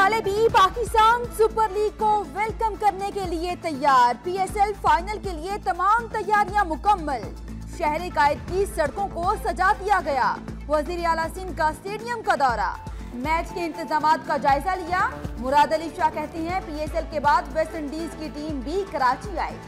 वाले भी Pakistan super league को वेलकम करने के लिए तैयार। पीएसएल फाइनल के लिए तमाम तैयारियां मुकम्मल। शहर कायद की सड़कों को सजा दिया गया। वजीर आला सिंध का स्टेडियम का दौरा, मैच के इंतजामात का जायजा लिया। मुराद अली शाह कहते हैं पीएसएल के बाद वेस्ट इंडीज की टीम भी कराची आएगी।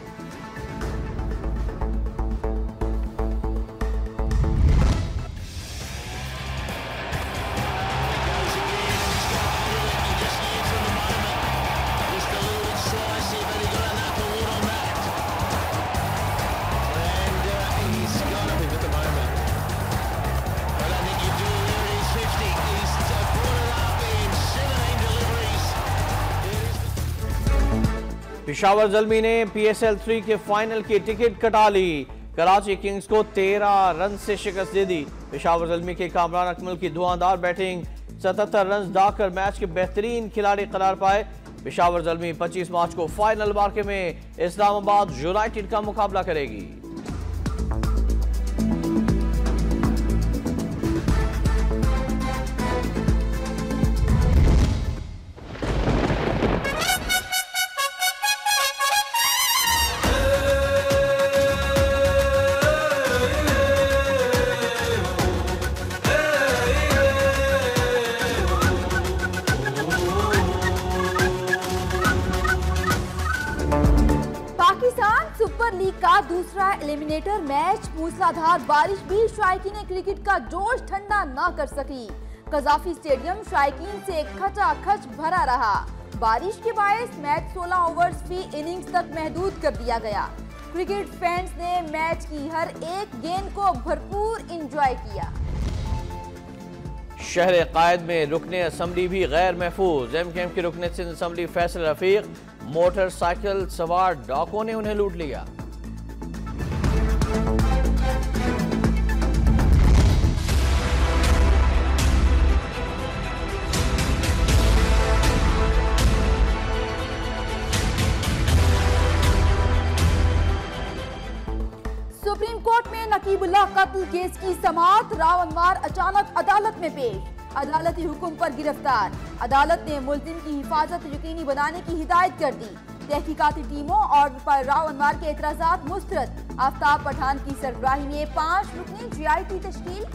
पेशावर ज़ल्मी ने पीएसएल 3 के फाइनल की टिकट कटा ली। कराची किंग्स को 13 रन से शिकस्त दे दी। पेशावर ज़ल्मी के कामरान अकमल की धुआंधार बैटिंग 77 रन दाकर मैच के बेहतरीन खिलाड़ी करार पाए। पेशावर ज़ल्मी 25 मार्च को फाइनल मार्के में इस्लामाबाद यूनाइटेड का मुकाबला करेगी। सुपर लीग का दूसरा एलिमिनेटर मैच मूसलाधार बारिश भी शायकीन क्रिकेट का जोश ठंडा न कर सकी। कजाफी स्टेडियम शायकीन से खचाखच भरा रहा। बारिश के बायस मैच 16 ओवर्स फी इनिंग्स तक महदूद कर दिया गया। क्रिकेट फैंस ने मैच की हर एक गेंद को भरपूर एंजॉय किया। शहर कायद में रुकने असम्बली भी गैर महफूज। एमकेएम के रुकने सिंध असम्बली फैसल रफीक मोटरसाइकिल सवार डाकुओं ने उन्हें लूट लिया। सुप्रीम कोर्ट में नकीबुल्लाह कत्ल केस की समाअत। रावनवार अचानक अदालत में पेश, अदालती हुक्म पर गिरफ्तार। अदालत ने मुल्जिम की हिफाजत यकीनी बनाने की हिदायत कर दी। तहकीकाती टीमों और रावनवार के एतराजात मुस्तरद। आफ्ताब पठान की सरबराही में 5 रुकनी जीआईटी तश्कील।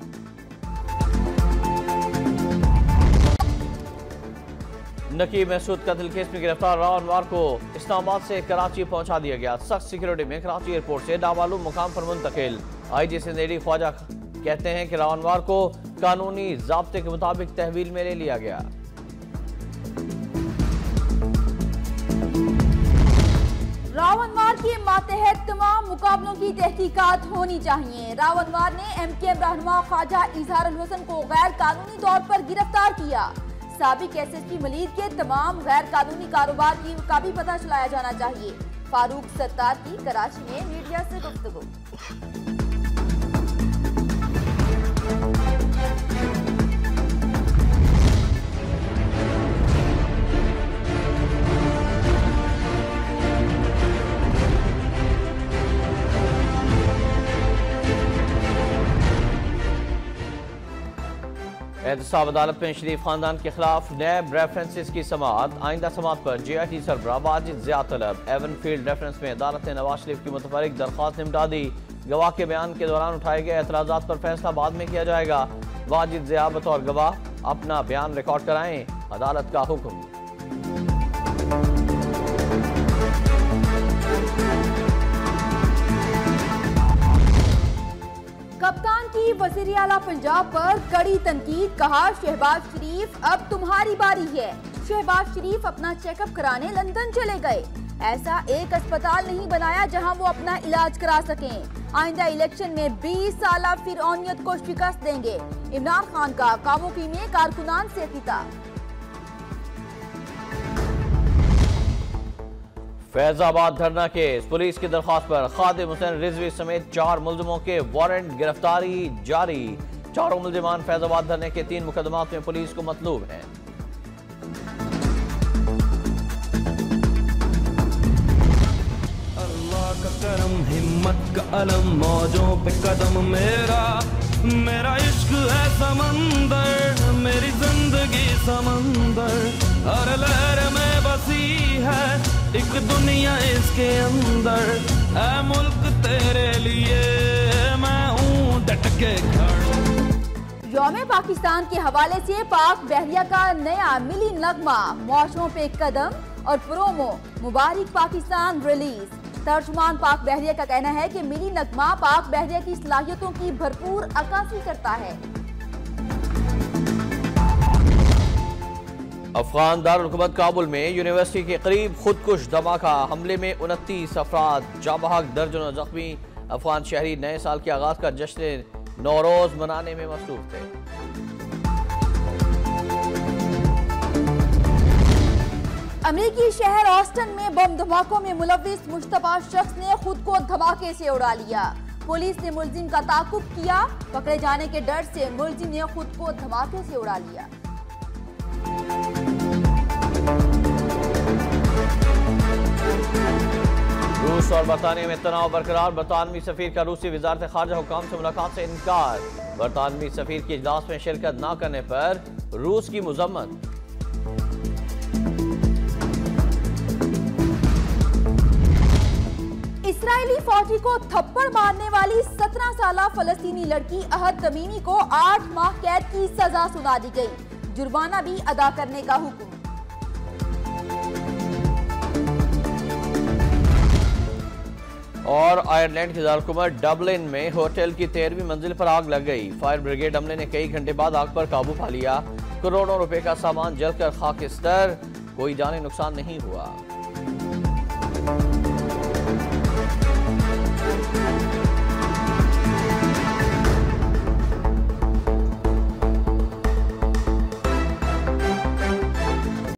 नकीब महसूद कत्ल केस में गिरफ्तार रावनवार को इस्लामाबाद से कराची पहुंचा दिया गया। सख्त सिक्योरिटी में कराची एयरपोर्ट से नामालूम मुकाम पर मुंतकिल। आईजी सिंध एडी ख्वाजा कहते हैं कि रावनवार को कानूनी ज़ाब्ते के मुताबिक तहवील में ले लिया गया। रावनवार के मातहत तमाम मुकाबलों की तहकीकात होनी चाहिए। रावनवार ने एमकेएम रहनुमा ख्वाजा इजहारुल हसन को गैर कानूनी तौर पर गिरफ्तार किया। साबिक एसएसपी मलीद के तमाम गैर कानूनी कारोबार का भी पता चलाया जाना चाहिए। फारूक सत्तार की कराची में मीडिया से गुफ्तगू। एहतसाब अदालत में शरीफ खानदान के खिलाफ नैब रेफरेंसेस की समाअत। आइंदा समाअत पर जीआईटी सरबराह वाजिद ज़िया तलब। एवनफील्ड रेफरेंस में अदालत ने नवाज शरीफ की मुतफरिक दरख्वास्त निपटा दी। गवाह के बयान के दौरान उठाए गए एतराज़ात पर फैसला बाद में किया जाएगा। वाजिद ज़िया बतौर गवाह अपना बयान रिकॉर्ड कराएं, अदालत का हुक्म। कप्तान की वज़ीर आला पंजाब पर कड़ी तनकीद। कहा शहबाज शरीफ अब तुम्हारी बारी है। शहबाज शरीफ अपना चेकअप कराने लंदन चले गए। ऐसा एक अस्पताल नहीं बनाया जहां वो अपना इलाज करा सकें। आइंदा इलेक्शन में 20 साल फिरौनियत को शिकस्त देंगे। इमरान खान का कामुकी में कारकुनान से खिताब। फैजाबाद धरना केस। पुलिस की दरख्वास्त पर खादिम हुसैन रिजवी समेत 4 मुल्जिमों के वारंट गिरफ्तारी जारी। चारों मुल्जिमान फैजाबाद धरने के 3 मुकदमात में पुलिस को मतलूब हैं। अल्लाह का करम, हिम्मत का अलम, मौजों पे कदम, मेरा इश्क है समंदर। मेरी जिंदगी समंदर, हर लहर में बसी है एक दुनिया इसके अंदर। ऐ मुल्क तेरे लिए मैं हूँ डट के खड़ा। यौम पाकिस्तान के हवाले से पाक बहरिया का नया मिली नगमा, मौशों पे कदम और प्रोमो मुबारक पाकिस्तान रिलीज। तर्जुमान पाक बहरिया का कहना है कि मिली नगमा पाक बहरिया की सलाहियतों की भरपूर अक्कासी करता है। अफगान दारुल काबुल में यूनिवर्सिटी के करीब खुदकुश धमाका, हमले में 29 अफराद जाँ बहक, दर्जनों जख्मी। अफगान शहरी नए साल के आगाज का जश्न नौरोज मनाने में मसरूफ थे। अमेरिकी शहर ऑस्टन में बम धमाकों में मुलविस मुश्तबा शख्स ने खुद को धमाके से उड़ा लिया। पुलिस ने मुलजिम का ताकुब किया, पकड़े जाने के डर से मुलजिम ने खुद को धमाके से उड़ा लिया। रूस और बरतानिया में तनाव बरकरार, बरतानवी सफीर का रूसी वजारत खारजा हुकाम से मुलाकात से इनकार। बरतानवी सफीर की इजलास में शिरकत न करने पर रूस की मुजम्मत। इस्राएली फौजी को थप्पड़ मारने वाली 17 साला फलस्तीनी लड़की अहद तमीमी को 8 माह कैद की सजा सुना दी गई, जुर्माना भी अदा करने का हुक्म। और आयरलैंड की दारकूमत डबलिन में होटल की 13वीं मंजिल पर आग लग गई। फायर ब्रिगेड अमले ने कई घंटे बाद आग पर काबू पा लिया। करोड़ों रुपए का सामान जलकर खाकिस्तर, कोई जानी नुकसान नहीं हुआ।